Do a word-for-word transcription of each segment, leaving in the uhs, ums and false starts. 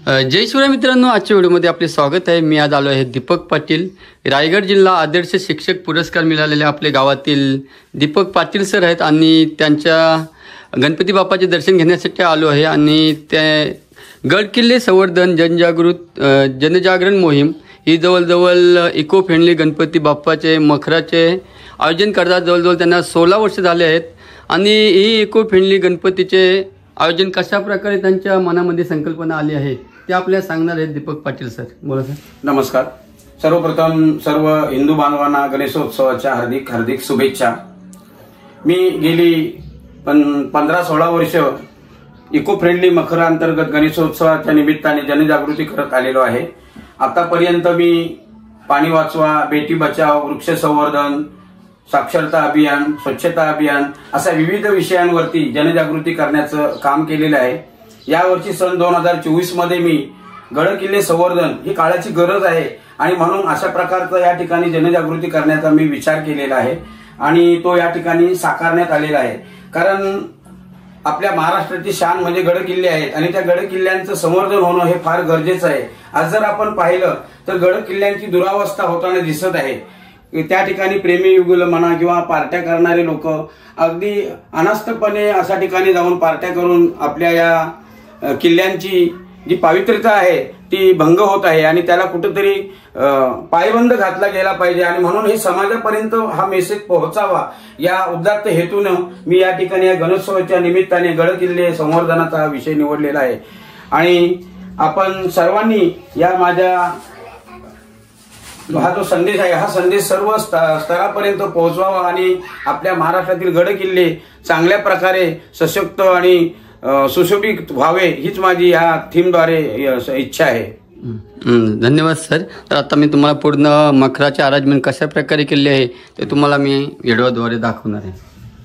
जय शिवराय मित्रांनो, आजच्या व्हिडिओमध्ये आपले स्वागत आहे। मी आज आलो आहे दीपक पाटील, रायगड जिल्हा आदर्श शिक्षक पुरस्कार मिळालेले आपले गावातील दीपक पाटील सर आहेत आणि त्यांच्या गणपती बाप्पाचे दर्शन घेण्यासाठी आलो आहे। आणि ते गड किल्ले संवर्धन जनजागृत जनजागरण मोहीम ही जवळजवळ इको फ्रेंडली गणपती बाप्पाचे मखराचे आयोजन करतात। जवळजवळ त्यांना सोळा वर्ष झाले आहेत आणि ही इको फ्रेंडली गणपतीचे आयोजन कशा प्रकारे त्यांच्या मनामध्ये संकल्पना आली आहे ते आपल्याला सांगणार आहेत दीपक पाटील सर। बोला सर। नमस्कार। सर्वप्रथम सर्व हिंदू बांधवांना गणेशोत्सवाच्या हार्दिक हार्दिक शुभेच्छा। मी गेली पण पंधरा सोळा वर्ष इको फ्रेंडली मखर अंतर्गत गणेशोत्सवाच्या निमित्ताने जनजागृती करत आलेलो आहे। आतापर्यंत मी पाणी वाचवा, बेटी बचाव, वृक्ष संवर्धन, साक्षरता अभियान, स्वच्छता अभियान अशा विविध विषयांवरती जनजागृती करण्याचं काम केलेलं आहे। यावर्षी सन दोन हजार चोवीस मध्ये मी गड किल्ले संवर्धन ही काळाची गरज आहे आणि म्हणून अशा प्रकारचा या ठिकाणी जनजागृती करण्याचा मी विचार केलेला आहे आणि तो या ठिकाणी साकारण्यात आलेला आहे। कारण आपल्या महाराष्ट्राची शान म्हणजे गड किल्ले आहेत आणि त्या गड किल्ल्यांचं संवर्धन होणं हे फार गरजेचं आहे। आज जर आपण पाहिलं तर गड किल्ल्यांची दुरावस्था होताना दिसत आहे। त्या ठिकाणी प्रेमी युगुल म्हणा किंवा पार्ट्या करणारे लोक अगदी अनास्थपणे अशा ठिकाणी जाऊन पार्ट्या करून आपल्या या किल्ल्यांची जी पावित्र्यता आहे ती भंग होत आहे आणि त्याला कुठेतरी पायबंद घातला गेला पाहिजे आणि म्हणून हे समाजापर्यंत हा मेसेज पोहोचावा या उदात्त हेतून मी या ठिकाणी या गणेशोत्सवाच्या निमित्ताने गड किल्ले संवर्धनाचा विषय निवडलेला आहे। आणि आपण सर्वांनी या माझ्या हा जो संदेश आहे हा संदेश सर्व स्तरापर्यंत पोहोचवावा आणि आपल्या महाराष्ट्रातील गड किल्ले चांगल्या प्रकारे सशक्त आणि सुशोभित व्हावे हीच माझी या थीमद्वारे इच्छा आहे। धन्यवाद सर। तर आता मी तुम्हाला पूर्ण मखराचे अरेंजमेंट कशा प्रकारे केले आहे ते तुम्हाला मी व्हिडिओद्वारे दाखवणार आहे।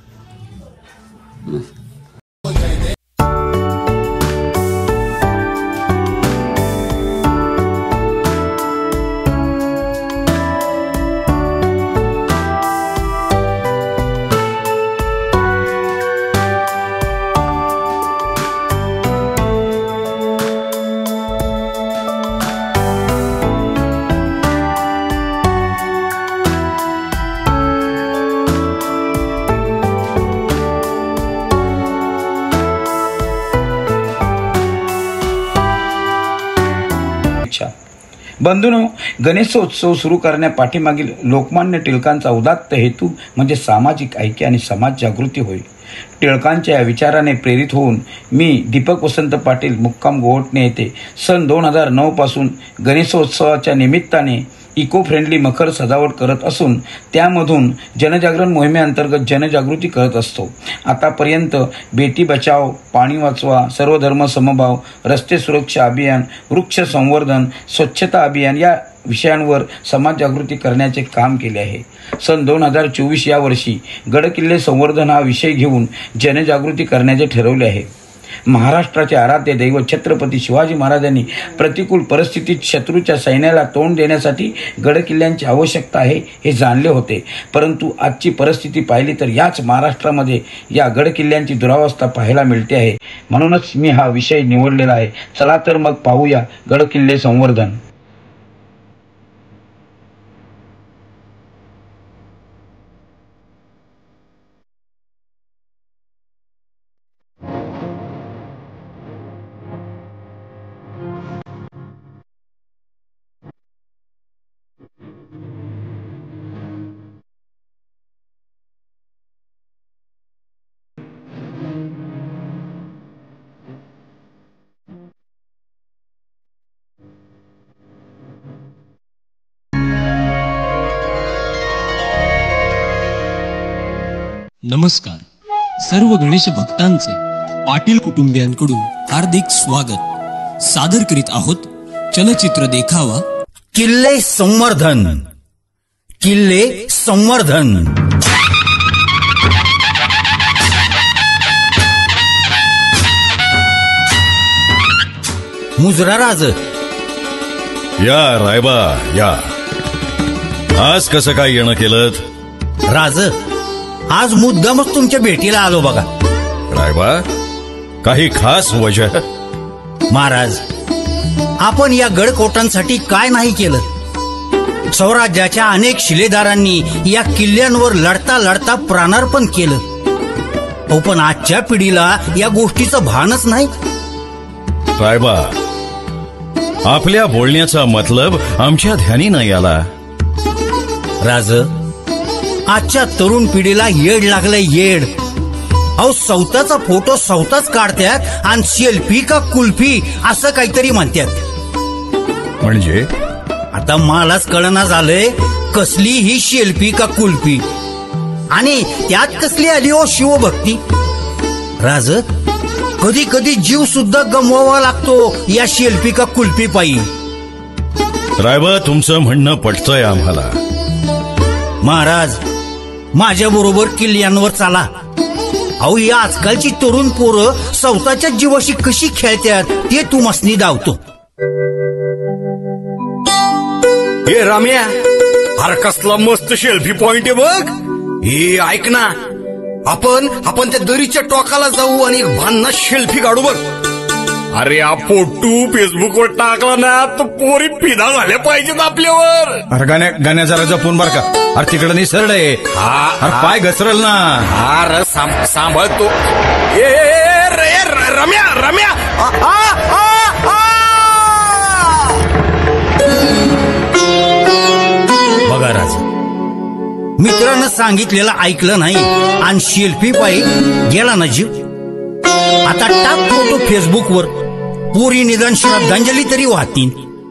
बंधूंनो, गणेशोत्सव सुरू करण्यापाठीमागील लोकमान्य टिळकांचा उदात्त हेतू म्हणजे सामाजिक ऐक्य आणि समाज जागृती होय। टिळकांच्या विचाराने प्रेरित होऊन मी दीपक वसंत पाटील मुक्काम गोवटणे येथे सन दोन हजार नऊ पासून गणेशोत्सवाच्या निमित्ताने इको फ्रेंडली मखर सजावट करत असून त्यामधून जनजागरण मोहिमेअंतर्गत जनजागृती करत असतो। आतापर्यंत बेटी बचाव, पाणी वाचवा, सर्वधर्म समभाव, रस्ते सुरक्षा अभियान, वृक्ष संवर्धन, स्वच्छता अभियान या विषयांवर समाज जागृती करण्याचे काम केले आहे। सन दोन हजार चोवीस या वर्षी गड किल्ले संवर्धन हा विषय घेऊन जनजागृती करण्याचे ठरवले आहे। महाराष्ट्राचे आराध्य दैवत छत्रपती शिवाजी महाराजांनी प्रतिकूल परिस्थितीत शत्रूच्या सैन्याला तोंड देण्यासाठी गड किल्ल्यांची आवश्यकता आहे हे जाणले होते, परंतु आजची परिस्थिती पाहिली तर याच महाराष्ट्रामध्ये या गड किल्ल्यांची दुरावस्था पाहायला मिळते आहे। म्हणूनच मी हा विषय निवडलेला आहे। चला तर मग पाहूया गड किल्ले संवर्धन। नमस्कार। सर्व गणेश भक्तांचे पाटील कुटुंबियांकडून हार्दिक स्वागत। सादर करीत आहोत चलचित्र देखावा किल्ले संवर्धन। किल्ले संवर्धन मुजरा राज या रायबा या। आज कसं काय येणं केलं राज? आज मुद्दामच तुमच्या भेटीला आलो बघा। रायबा, काही खास वजह? महाराज, आपण या गडकोटांसाठी काय नाही केलं. स्वराज्याच्या अनेक शिलेदारांनी या किल्ल्यांवर लढता लढता प्राणार्पण केलं. हो, पण आजच्या पिढीला या गोष्टीचं भानच नाही. रायबा, आपल्या बोलण्याचा मतलब आमच्या ध्यानी नाही आला. राज, आजच्या तरुण पिढीला येड लागलंय, येड. अहो, सौताचा फोटो सौताच काढतात आणि सेल्फी का कुल्फी असं काहीतरी म्हणतात. म्हणजे आता मलाच कळना झालंय कसली ही सेल्फी का कुल्फी, आणि त्यात कसली आली ओ शिवभक्ती. राज, कधी कधी जीव सुद्धा गमवावा लागतो या सेल्फी का कुल्फी पायी. रायबा, तुमचं म्हणणं पटतंय आम्हाला. महाराज, माझ्या बरोबर किल्ल्यांवर चाला. अहो, या आजकालची तरुण पोरं स्वतःच्या जीवाशी कशी खेळतात ते तुम्हासनी धावतो. हे राम्या, अरे कसला मस्त सेल्फी पॉइंट आहे बघ. हे ऐक ना, आपण आपण त्या दरीच्या टोकाला जाऊ आणि एक भांना सेल्फी काढू बघ. अरे हा फोटो फेसबुकवर टाकला ना तर पोरी फिदा झाल्या पाहिजेत आपल्यावर. अरे गाण्या गाण्या जरा जपून बर का. अरे तिकडे निसरड आहे. अरे पाय घसरल ना. अरे सांभाळतो. ए रे रम्या रम्या, बघा राज, मित्रानं सांगितलेलं ऐकलं नाही आणि सेल्फी पायी गेला ना जीव. आता टाक फोटो फेसबुकवर, पुरी निदान श्रद्धांजली तरी वाहतील.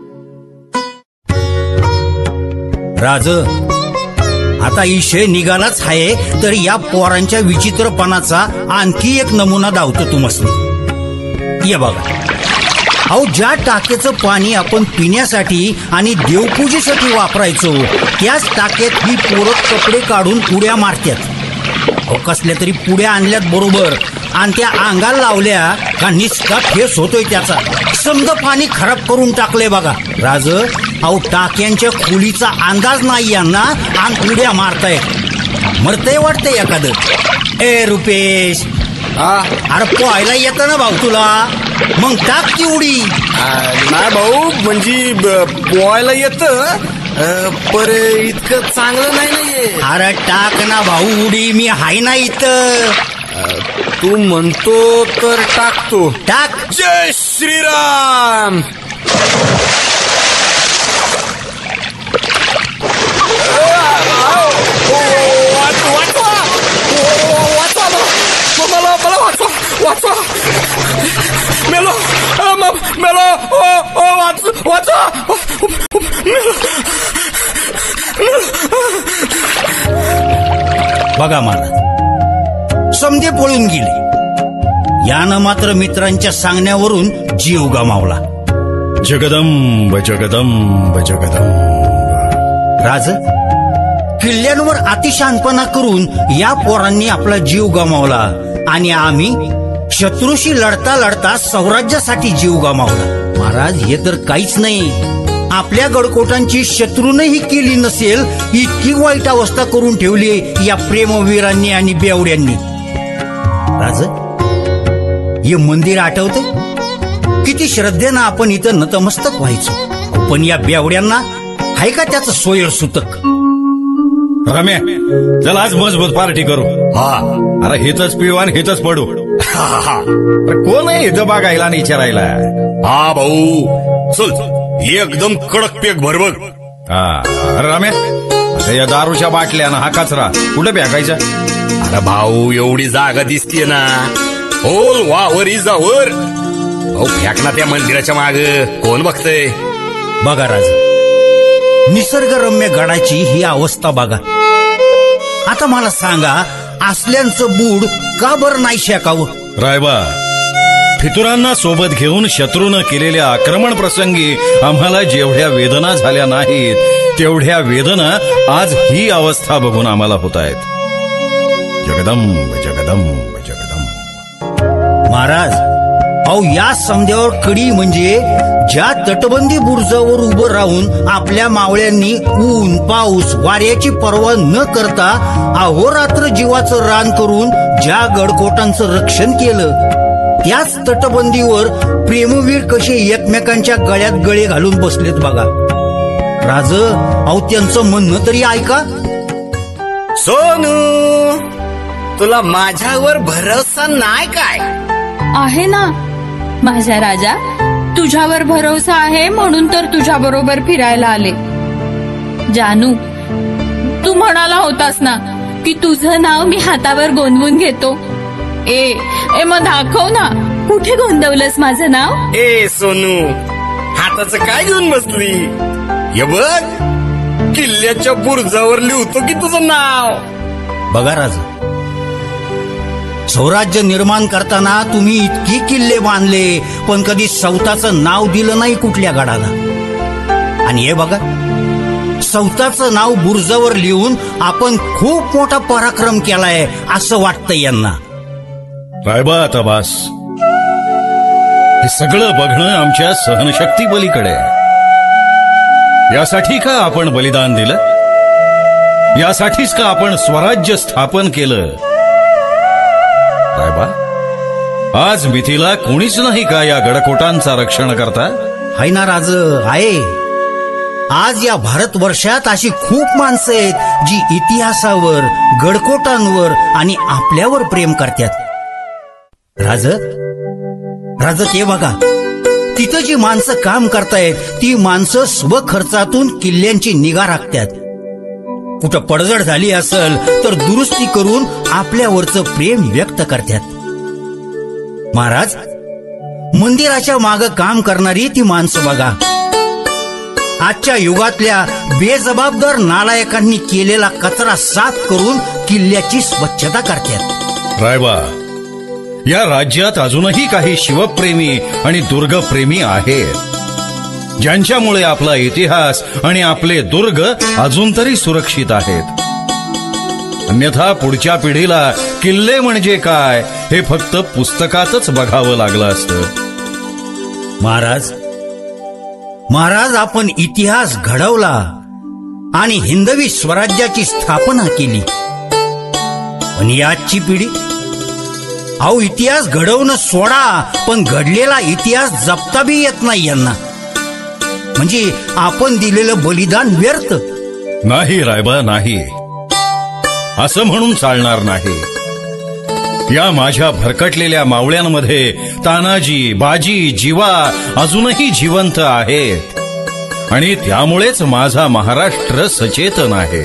राज, आता विषय निघालाच आहे तर या पोरांच्या विचित्रपणाचा आणखी एक नमुना धावतो तुम्हाला. ये बघा, अहो, ज्या टाक्याचं पाणी आपण पिण्यासाठी आणि देवपूजेसाठी वापरायचो त्याच टाक्यात ही पोरं कपडे काढून पुड्या मारतात. अहो, कसल्या तरी पुड्या आणल्यात बरोबर आणि त्या अंगाला लावल्या का निस्का फेस होतोय त्याचा. समजा पाणी खराब करून टाकलंय बघा. राज, अहो, टाक्यांच्या खोलीचा अंदाज नाही यांना आणि पुड्या मारतायत. मरतय वाटतंय एखादं. ए रुपेश, अरे पोहायला येतं ना भाऊ तुला, मग टाक ती उडी. नाही भाऊ, म्हणजे पोहायला येतं पर इतकं चांगलं नाही नाहीये. अरे टाक ना भाऊ उडी, मी हाय ना इथं. तू म्हणतो तर टाकतो. टाक. जय श्रीराम. वाचवा मेलो मेलो वाचवा. बघा महाराज, समजे पळून गेले. यानं मात्र मित्रांच्या सांगण्यावरून जीव गमावला. जगदंब जगदंब जगदंब. राज, किल्ल्यांवर अतिशहाणपणा करून या पोरांनी आपला जीव गमावला आणि आम्ही शत्रूशी लढता लढता स्वराज्यासाठी जीव गमावला. महाराज, हे तर काहीच नाही. आपल्या गडकोटांची शत्रूनही केली नसेल इतकी वाईट अवस्था करून ठेवली या प्रेमवीरांनी आणि बेवड्यांनी. राज, हे मंदिर आठवतं? किती श्रद्धेनं आपण इथं नतमस्तक व्हायचो, पण या बेवड्यांना हाय का त्याचं सोयर सुतक. रम्या, चल आज मजबूत पार्टी करू. हा, अरे हेतच पिऊ आणि हेतच पडू. कोण आहे इथं बघायला आणि विचारायला. हा भाऊ, चल एकदम कडक पेक भर बघ. हा रम्या, या दारूच्या बाटल्या ना हा कचरा कुठे फेकायचा. अरे भाऊ, एवढी जागा दिसतीये ना. होल वावर इजावर. भाऊ फेक ना त्या मंदिराच्या माग, कोण बघतय. बघा राज, निसर्गरम्य गडाची ही अवस्था बघा. आता मला सांगा, असल्यांचं बूड का बरं नाही शेकावं. रायबा, फितुरांना सोबत घेऊन शत्रूनं केलेल्या आक्रमण प्रसंगी आम्हाला जेवढ्या वेदना झाल्या नाहीत तेवढ्या वेदना आज ही अवस्था बघून आम्हाला होत आहेत. जगदंब जगदंब जगदंब. महाराज, अहो, या समद्यावर कडी म्हणजे ज्या तटबंदी बुरुजावर उभं राहून आपल्या मावळ्यांनी ऊन पाऊस वाऱ्याची पर्वा न करता अहोरात्र जीवाचं रान करून ज्या गडकोटांचं रक्षण केलं त्याच तटबंदीवर प्रेमवीर कसे एकमेकांच्या गळ्यात गळे घालून बसलेत बघा. राज, अहो त्यांचं म्हणणं तरी ऐका. सोनू, तुला माझ्यावर भरोसा नाही काय? आहे ना माझ्या राजा, तुझ्यावर भरोसा आहे म्हणून तर तुझ्या बरोबर फिरायला आले. जानू, तू म्हणाला होतास ना की तुझं नाव मी हातावर गोंदवून घेतो. ए ए मग दाखव ना, कुठे गोंदवलंस माझं नाव? ए सोनू, हाताचं काय घेऊन बसली? हे बघ, किल्ल्याच्या बुरुजावर लिहतो की तुझं नाव. बघा राज, स्वराज्य निर्माण करताना तुम्ही इतकी किल्ले बांधले पण कधी सौताचं नाव दिलं नाही कुठल्या गडाला. आणि हे बघा, सौताचं नाव बुरुजावर लिहून आपण खूप मोठा पराक्रम केलाय असं वाटतं यांना. रायबा, आता बास. हे सगळं बघणं आमच्या सहनशक्ती पलीकडे आहे. यासाठी का आपण बलिदान दिलं? यासाठीच का आपण स्वराज्य स्थापन केलं? रायबा, आज मिथिला कोणीच नाही का या गडकोटांचा रक्षण करता? हाय ना राज, आहे. आज या भारतवर्षात अशी खूप माणसं आहेत जी इतिहासावर, गडकोटांवर आणि आपल्यावर प्रेम करतात. राज राज ते बघा, तिथं जी माणसं काम करतायत ती माणसं स्वखर्चातून किल्ल्यांची निगा राखतात. कुठं पडझड झाली असेल तर दुरुस्ती करून आपल्यावरचं प्रेम व्यक्त करतात. महाराज, मंदिराच्या मागं काम करणारी ती माणसं बघा, आजच्या युगातल्या बेजबाबदार नालायकांनी केलेला कचरा साफ करून किल्ल्याची स्वच्छता करतात. रायबा, या राज्यात अजूनही काही शिवप्रेमी आणि दुर्गप्रेमी आहेत, ज्यांच्यामुळे आपला इतिहास आणि आपले दुर्ग अजून तरी सुरक्षित आहेत. अन्यथा पुढच्या पिढीला किल्ले म्हणजे काय हे फक्त पुस्तकातच बघावं लागलं असतं. महाराज महाराज आपण इतिहास घडवला आणि हिंदवी स्वराज्याची स्थापना केली. पण आजची पिढी, अहो इतिहास घडवणं सोडा, पण घडलेला इतिहास जपता बी येत नाही यांना. म्हणजे आपण दिलेलं बलिदान व्यर्थ नाही. रायबा, नाही, असं म्हणून चालणार नाही. या माझ्या भरकटलेल्या मावळ्यांमध्ये तानाजी, बाजी, जिवा अजूनही जिवंत आहेत आणि त्यामुळेच माझा महाराष्ट्र सचेतन आहे.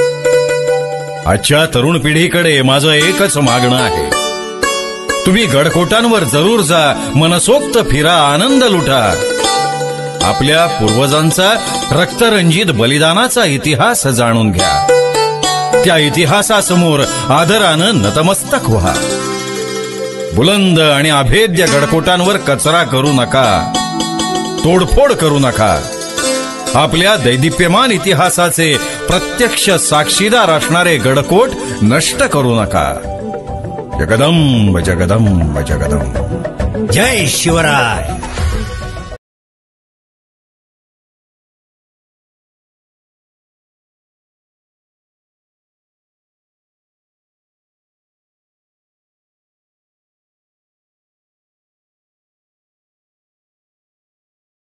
आजच्या तरुण पिढीकडे माझं एकच मागणं आहे, तुम्ही गडकोटांवर जरूर जा, मनसोक्त फिरा, आनंद लुटा. आपल्या पूर्वजांचा रक्तरंजित बलिदानाचा इतिहास जाणून घ्या. त्या इतिहासासमोर आदरानं नतमस्तक व्हा. बुलंद आणि अभेद्य गडकोटांवर कचरा करू नका, तोडफोड करू नका. आपल्या दैदिप्यमान इतिहासाचे प्रत्यक्ष साक्षीदार असणारे गडकोट नष्ट करू नका. जगदंब जगदंब जगदंब. जय शिवराय.